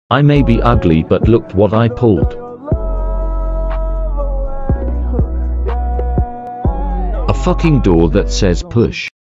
I may be ugly, but look what I pulled. A fucking door that says push.